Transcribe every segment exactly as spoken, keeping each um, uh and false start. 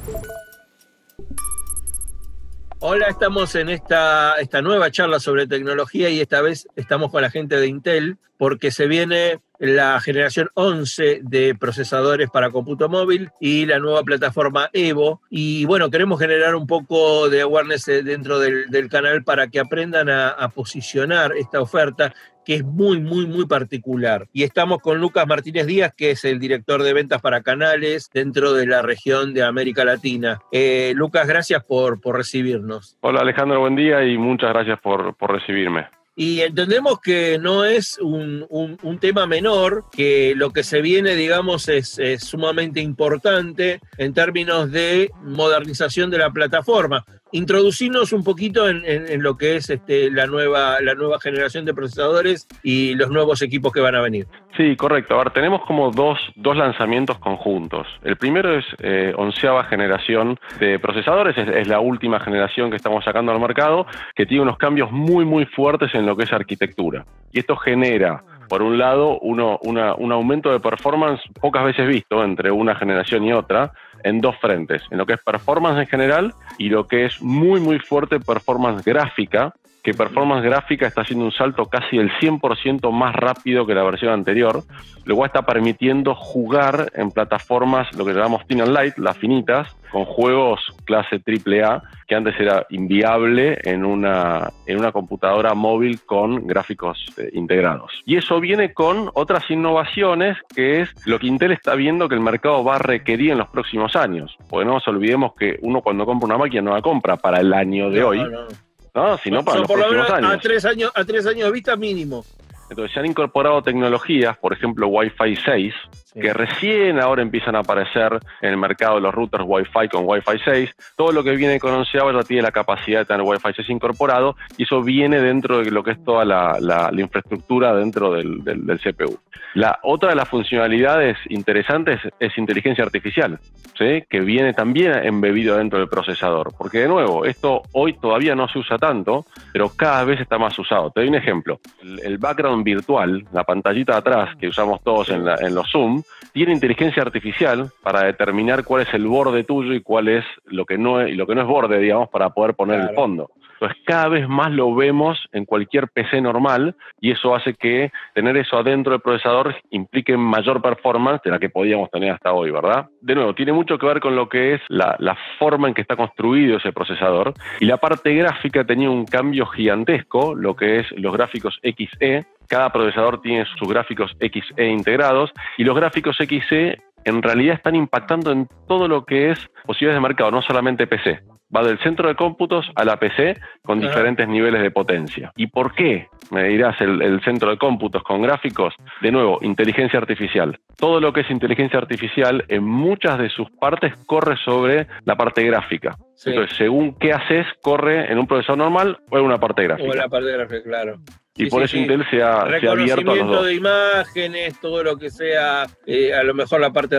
Hola, estamos en esta, esta nueva charla sobre tecnología y esta vez estamos con la gente de Intel porque se viene la generación once de procesadores para cómputo móvil y la nueva plataforma Evo. Y bueno, queremos generar un poco de awareness dentro del, del canal para que aprendan a, a posicionar esta oferta, que es muy, muy, muy particular. Y estamos con Lucas Martínez Díaz, que es el director de ventas para canales dentro de la región de América Latina. Eh, Lucas, gracias por, por recibirnos. Hola Alejandro, buen día y muchas gracias por, por recibirme. Y entendemos que no es un, un, un tema menor, que lo que se viene, digamos, es, es sumamente importante en términos de modernización de la plataforma. Introducirnos un poquito en, en, en lo que es este, la, nueva, la nueva generación de procesadores y los nuevos equipos que van a venir. Sí, correcto. A ver, tenemos como dos, dos lanzamientos conjuntos. El primero es eh, onceava generación de procesadores, es, es la última generación que estamos sacando al mercado, que tiene unos cambios muy, muy fuertes en lo que es arquitectura. Y esto genera, por un lado, uno, una, un aumento de performance pocas veces visto entre una generación y otra, en dos frentes, en lo que es performance en general y lo que es muy, muy fuerte performance gráfica, que performance gráfica está haciendo un salto casi el cien por ciento más rápido que la versión anterior, lo cual está permitiendo jugar en plataformas, lo que llamamos thin and light, las finitas, con juegos clase triple A, que antes era inviable en una, en una computadora móvil con gráficos eh, integrados. Y eso viene con otras innovaciones, que es lo que Intel está viendo que el mercado va a requerir en los próximos años. Porque no nos olvidemos que uno cuando compra una máquina no la compra para el año de no, hoy, no. ¿no? sino para Son los por lo próximos menos años. A tres años. A tres años de vista mínimo. Entonces se han incorporado tecnologías, por ejemplo Wi-Fi seis, sí, que recién ahora empiezan a aparecer en el mercado de los routers Wi-Fi con Wi-Fi seis. Todo lo que viene con onceava ya tiene la capacidad de tener Wi-Fi seis incorporado y eso viene dentro de lo que es toda la, la, la infraestructura dentro del, del, del C P U. La otra de las funcionalidades interesantes es inteligencia artificial, ¿sí? Que viene también embebido dentro del procesador. Porque de nuevo, esto hoy todavía no se usa tanto, pero cada vez está más usado. Te doy un ejemplo. El, el background virtual, la pantallita de atrás que usamos todos en, la, en los Zoom, tiene inteligencia artificial para determinar cuál es el borde tuyo y cuál es lo que no es, y lo que no es borde, digamos, para poder poner claro. el fondo. Entonces cada vez más lo vemos en cualquier P C normal y eso hace que tener eso adentro del procesador implique mayor performance de la que podíamos tener hasta hoy, ¿verdad? De nuevo, tiene mucho que ver con lo que es la, la forma en que está construido ese procesador y la parte gráfica tenía un cambio gigantesco, lo que es los gráficos X E. Cada procesador tiene sus gráficos X E integrados y los gráficos X E en realidad están impactando en todo lo que es posibilidades de mercado, no solamente P C. Va del centro de cómputos a la P C con ah. diferentes niveles de potencia. ¿Y por qué? Me dirás, el, el centro de cómputos con gráficos. De nuevo, inteligencia artificial. Todo lo que es inteligencia artificial en muchas de sus partes corre sobre la parte gráfica. Sí. Entonces, según qué haces, corre en un procesador normal o en una parte gráfica. O en la parte gráfica, claro. Y sí, por sí, eso sí. Intel se ha, se ha abierto a los dos. Reconocimiento de imágenes, todo lo que sea, eh, a lo mejor la parte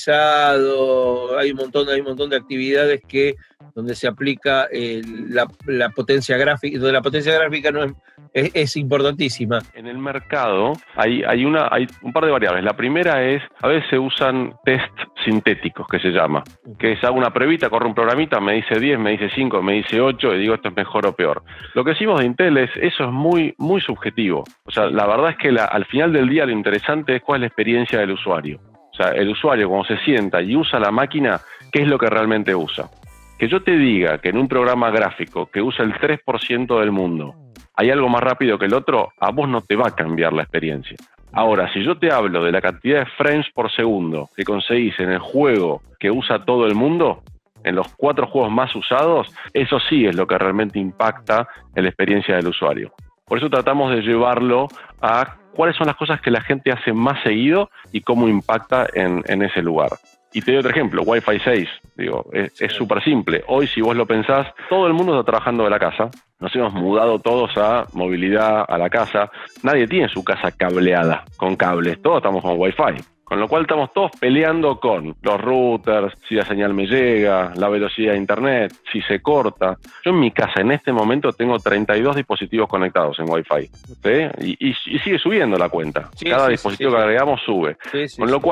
renderizado, hay un montón, hay un montón de actividades que donde se aplica eh, la, la potencia gráfica, donde la potencia gráfica no es, es, es importantísima. En el mercado hay, hay, una, hay un par de variables. La primera es, a veces se usan test sintéticos, que se llama, que es hago una pruebita, corre un programita, me dice diez, me dice cinco, me dice ocho, y digo esto es mejor o peor. Lo que decimos de Intel es, eso es muy, muy subjetivo. O sea, la verdad es que la, al final del día lo interesante es cuál es la experiencia del usuario. O sea, el usuario cuando se sienta y usa la máquina, ¿qué es lo que realmente usa? Que yo te diga que en un programa gráfico que usa el tres por ciento del mundo hay algo más rápido que el otro, a vos no te va a cambiar la experiencia. Ahora, si yo te hablo de la cantidad de frames por segundo que conseguís en el juego que usa todo el mundo, en los cuatro juegos más usados, eso sí es lo que realmente impacta en la experiencia del usuario. Por eso tratamos de llevarlo a cuáles son las cosas que la gente hace más seguido y cómo impacta en, en ese lugar. Y te doy otro ejemplo, Wi-Fi seis, digo, es súper simple. Hoy, si vos lo pensás, todo el mundo está trabajando de la casa. Nos hemos mudado todos a movilidad, a la casa. Nadie tiene su casa cableada, con cables. Todos estamos con Wi-Fi. Con lo cual estamos todos peleando con los routers, si la señal me llega, la velocidad de internet, si se corta. Yo en mi casa en este momento tengo treinta y dos dispositivos conectados en Wi-Fi, ¿sí? y, y, y sigue subiendo la cuenta. Sí, Cada sí, dispositivo sí, sí. que agregamos sube. Sí, sí, con lo sí. cual,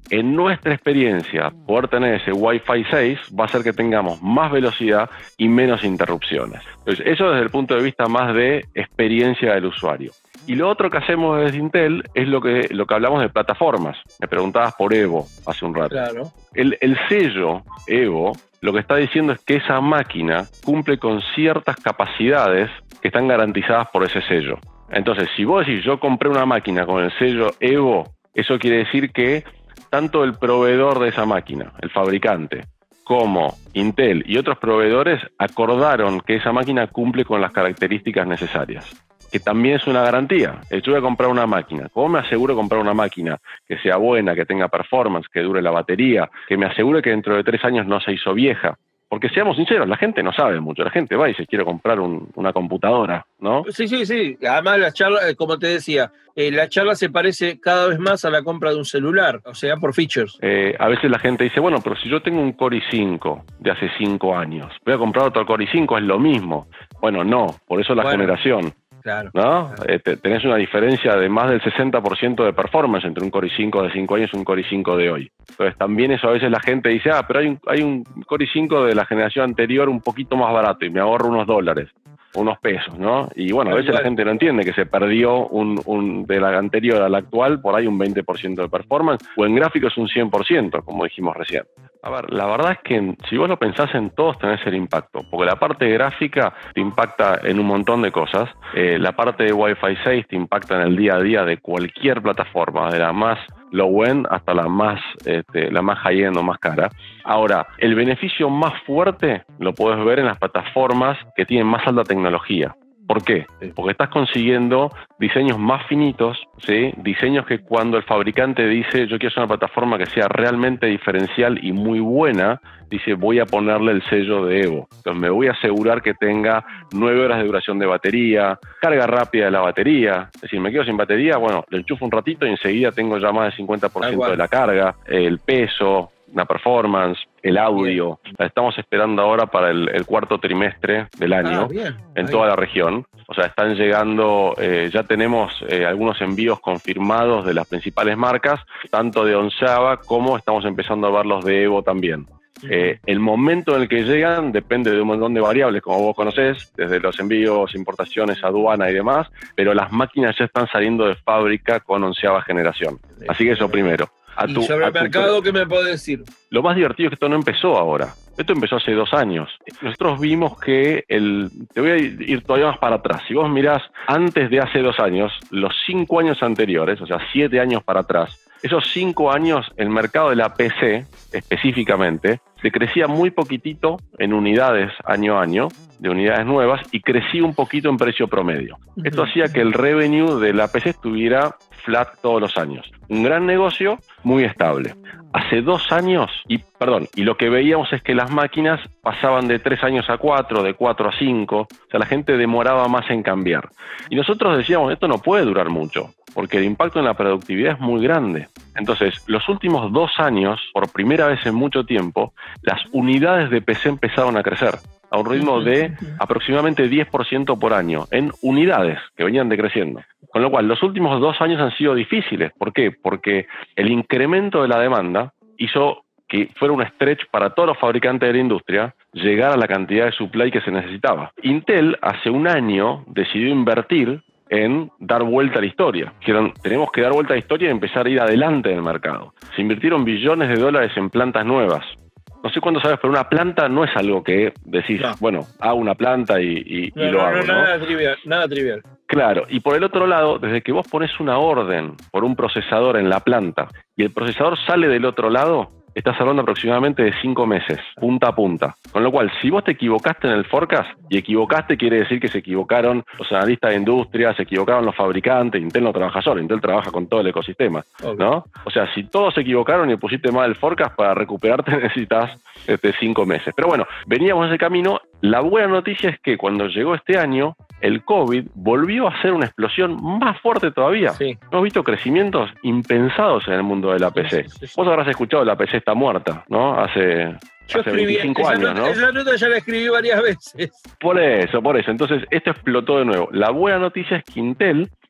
en nuestra experiencia, poder tener ese Wi-Fi seis va a hacer que tengamos más velocidad y menos interrupciones. Entonces, eso desde el punto de vista más de experiencia del usuario. Y lo otro que hacemos desde Intel es lo que, lo que hablamos de plataformas. Me preguntabas por Evo hace un rato. Claro. El, el sello Evo lo que está diciendo es que esa máquina cumple con ciertas capacidades que están garantizadas por ese sello. Entonces, si vos decís, yo compré una máquina con el sello Evo, eso quiere decir que tanto el proveedor de esa máquina, el fabricante, como Intel y otros proveedores acordaron que esa máquina cumple con las características necesarias, que también es una garantía. Yo voy a comprar una máquina. ¿Cómo me aseguro de comprar una máquina que sea buena, que tenga performance, que dure la batería, que me asegure que dentro de tres años no se hizo vieja? Porque seamos sinceros, la gente no sabe mucho. La gente va y se quiere comprar un, una computadora, ¿no? Sí, sí, sí. Además, la charla, como te decía, eh, la charla se parece cada vez más a la compra de un celular, o sea, por features. Eh, a veces la gente dice, bueno, pero si yo tengo un Core i cinco de hace cinco años, voy a comprar otro Core i cinco, es lo mismo. Bueno, no, por eso la bueno, generación. Claro, ¿no? Claro. Eh, tenés una diferencia de más del sesenta por ciento de performance entre un Core i cinco de cinco años y un Core i cinco de hoy. Entonces también eso a veces la gente dice, ah, pero hay un, hay un Core i cinco de la generación anterior un poquito más barato y me ahorro unos dólares, unos pesos, ¿no? Y bueno, a veces la gente no entiende que se perdió un, un, de la anterior a la actual por ahí un veinte por ciento de performance, o en gráficos un cien por ciento, como dijimos recién. A ver, la verdad es que si vos lo pensás en todos tenés el impacto, porque la parte gráfica te impacta en un montón de cosas, eh, la parte de Wi-Fi seis te impacta en el día a día de cualquier plataforma, de la más low-end hasta la más, este, la más high-end o más cara. Ahora, el beneficio más fuerte lo podés ver en las plataformas que tienen más alta tecnología. ¿Por qué? Porque estás consiguiendo diseños más finitos, ¿sí? Diseños que cuando el fabricante dice yo quiero hacer una plataforma que sea realmente diferencial y muy buena, dice voy a ponerle el sello de Evo. Entonces me voy a asegurar que tenga nueve horas de duración de batería, carga rápida de la batería. Es decir, me quedo sin batería, bueno, le enchufo un ratito y enseguida tengo ya más del cincuenta por ciento de la carga, el peso, la performance, el audio. Bien. La estamos esperando ahora para el, el cuarto trimestre del año ah, bien. en Ahí. toda la región. O sea, están llegando, eh, ya tenemos eh, algunos envíos confirmados de las principales marcas, tanto de onceava como estamos empezando a ver los de Evo también. Uh-huh. Eh, el momento en el que llegan depende de un montón de variables, como vos conocés, desde los envíos, importaciones, aduana y demás, pero las máquinas ya están saliendo de fábrica con onceava generación. Así que eso primero. A tu, ¿Y sobre el mercado qué me podés decir? Lo más divertido es que esto no empezó ahora. Esto empezó hace dos años. Nosotros vimos que el... Te voy a ir todavía más para atrás. Si vos mirás antes de hace dos años, los cinco años anteriores, o sea, siete años para atrás, esos cinco años el mercado de la P C, específicamente, se crecía muy poquitito en unidades año a año, de unidades nuevas, y crecía un poquito en precio promedio. Uh-huh. Esto hacía que el revenue de la P C estuviera flat todos los años. Un gran negocio, muy estable. Hace dos años, y perdón, y lo que veíamos es que las máquinas pasaban de tres años a cuatro, de cuatro a cinco, o sea, la gente demoraba más en cambiar. Y nosotros decíamos, esto no puede durar mucho, porque el impacto en la productividad es muy grande. Entonces, los últimos dos años, por primera vez en mucho tiempo, las unidades de P C empezaron a crecer a un ritmo de aproximadamente diez por ciento por año, en unidades que venían decreciendo. Con lo cual, los últimos dos años han sido difíciles. ¿Por qué? Porque el incremento de la demanda hizo que fuera un stretch para todos los fabricantes de la industria llegar a la cantidad de supply que se necesitaba. Intel hace un año decidió invertir en dar vuelta a la historia. Dijeron, tenemos que dar vuelta a la historia y empezar a ir adelante en el mercado. Se invirtieron billones de dólares en plantas nuevas. No sé cuándo sabes, pero una planta no es algo que decís, no. bueno, hago una planta y, y, no, y lo no, hago, no, ¿no? Nada trivial, nada trivial. Claro, y por el otro lado, desde que vos pones una orden por un procesador en la planta y el procesador sale del otro lado, estás hablando aproximadamente de cinco meses, punta a punta. Con lo cual, si vos te equivocaste en el forecast, y equivocaste quiere decir que se equivocaron los analistas de industria, se equivocaron los fabricantes, Intel no trabaja solo, Intel trabaja con todo el ecosistema, okay. ¿no? O sea, si todos se equivocaron y pusiste mal el forecast, para recuperarte necesitas este, cinco meses. Pero bueno, veníamos en ese camino. La buena noticia es que cuando llegó este año, el COVID volvió a ser una explosión más fuerte todavía. Sí. Hemos visto crecimientos impensados en el mundo de la P C. Sí, sí, sí. Vos habrás escuchado la P C está muerta, ¿no? Hace, Yo hace escribí, veinticinco esa años, nota, ¿no? Esa nota ya la escribí varias veces. Por eso, por eso. Entonces, esto explotó de nuevo. La buena noticia es que Intel,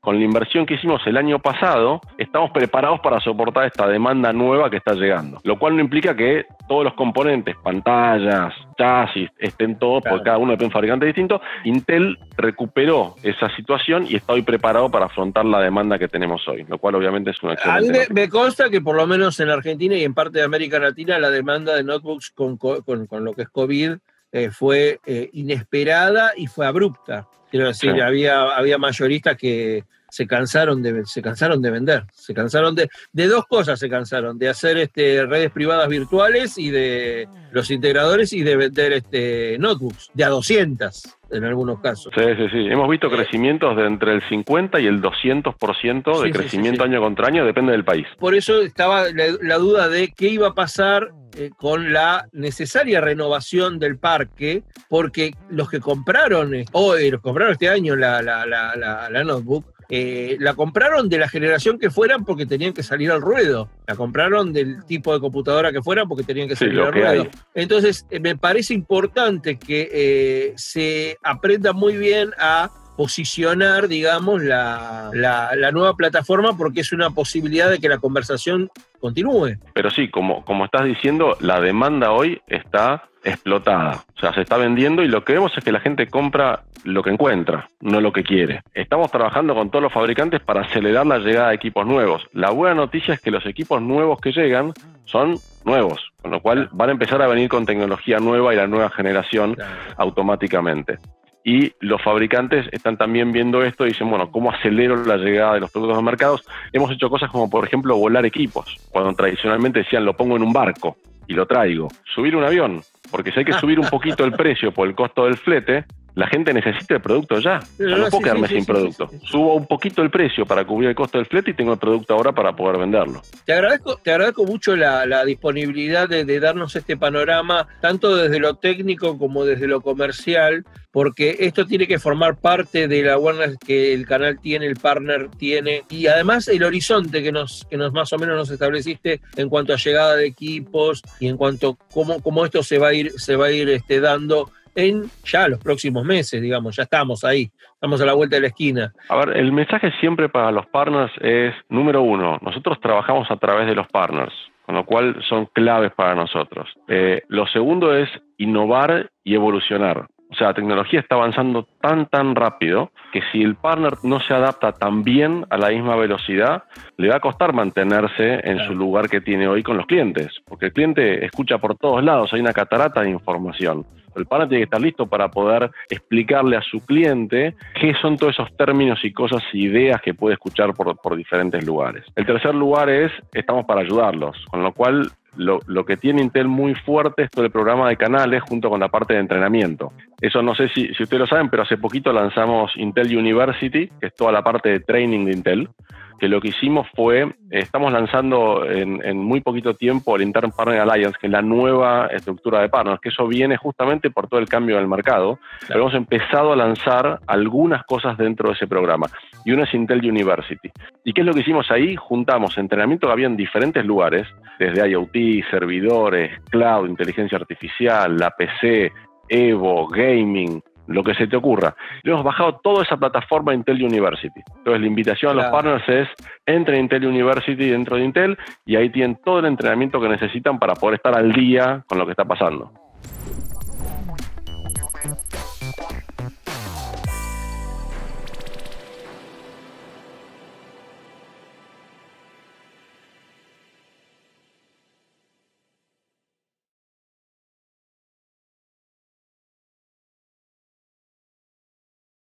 con la inversión que hicimos el año pasado, estamos preparados para soportar esta demanda nueva que está llegando. Lo cual no implica que todos los componentes, pantallas, chasis, estén todos, claro, porque cada uno depende de un fabricante distinto. Intel recuperó esa situación y está hoy preparado para afrontar la demanda que tenemos hoy, lo cual obviamente es una excelente. A mí me, me consta que por lo menos en Argentina y en parte de América Latina la demanda de notebooks con, con, con lo que es COVID eh, fue eh, inesperada y fue abrupta. Quiero decir, sí. había, había mayoristas que se cansaron de, se cansaron de vender, se cansaron de, de dos cosas se cansaron, de hacer este, redes privadas virtuales y de los integradores y de vender este, notebooks, de a doscientas en algunos casos. Sí, sí, sí. Hemos visto crecimientos de entre el cincuenta y el doscientos por ciento de sí, crecimiento sí, sí, sí. año contra año, depende del país. Por eso estaba la, la duda de qué iba a pasar eh, con la necesaria renovación del parque, porque los que compraron, hoy, los compraron este año la, la, la, la, la notebook, Eh, la compraron de la generación que fueran porque tenían que salir al ruedo. La compraron del tipo de computadora que fueran porque tenían que salir sí, al ruedo. Hay. Entonces, eh, me parece importante que eh, se aprenda muy bien a posicionar, digamos, la, la, la nueva plataforma, porque es una posibilidad de que la conversación continúe. Pero sí, como, como estás diciendo, la demanda hoy está explotada. O sea, se está vendiendo y lo que vemos es que la gente compra lo que encuentra, no lo que quiere. Estamos trabajando con todos los fabricantes para acelerar la llegada de equipos nuevos. La buena noticia es que los equipos nuevos que llegan son nuevos, con lo cual van a empezar a venir con tecnología nueva y la nueva generación claro. automáticamente. Y los fabricantes están también viendo esto y dicen, bueno, ¿cómo acelero la llegada de los productos a los mercados? Hemos hecho cosas como, por ejemplo, volar equipos, cuando tradicionalmente decían, lo pongo en un barco y lo traigo. Subir un avión, porque si hay que subir un poquito el precio por el costo del flete, la gente necesita el producto ya. O sea, no, no puedo sí, quedarme sí, sin sí, producto. Sí, sí, sí. Subo un poquito el precio para cubrir el costo del flete y tengo el producto ahora para poder venderlo. Te agradezco, te agradezco mucho la, la disponibilidad de, de darnos este panorama, tanto desde lo técnico como desde lo comercial, porque esto tiene que formar parte de la awareness que el canal tiene, el partner tiene, y además el horizonte que nos, que nos más o menos nos estableciste en cuanto a llegada de equipos y en cuanto a cómo, cómo esto se va a ir, se va a ir este, dando en ya los próximos meses, digamos, ya estamos ahí, estamos a la vuelta de la esquina. A ver, el mensaje siempre para los partners es, número uno, nosotros trabajamos a través de los partners, con lo cual son claves para nosotros. Eh, lo segundo es innovar y evolucionar. O sea, la tecnología está avanzando tan, tan rápido que si el partner no se adapta tan bien a la misma velocidad, le va a costar mantenerse en su lugar que tiene hoy con los clientes. Porque el cliente escucha por todos lados, hay una catarata de información. El partner tiene que estar listo para poder explicarle a su cliente qué son todos esos términos y cosas e ideas que puede escuchar por, por diferentes lugares. El tercer lugar es, estamos para ayudarlos, con lo cual Lo, lo que tiene Intel muy fuerte es todo el programa de canales junto con la parte de entrenamiento. Eso no sé si, si ustedes lo saben, pero hace poquito lanzamos Intel University, que es toda la parte de training de Intel, que lo que hicimos fue, eh, estamos lanzando en, en muy poquito tiempo el Intern Partner Alliance, que es la nueva estructura de partners, que eso viene justamente por todo el cambio del mercado, claro. Pero hemos empezado a lanzar algunas cosas dentro de ese programa, y uno es Intel University. ¿Y qué es lo que hicimos ahí? Juntamos entrenamiento que había en diferentes lugares, desde IoT, servidores, cloud, inteligencia artificial, la P C, Evo, gaming, lo que se te ocurra. Le hemos bajado toda esa plataforma de Intel University. Entonces la invitación claro. a los partners es, entren en Intel University dentro de Intel y ahí tienen todo el entrenamiento que necesitan para poder estar al día con lo que está pasando.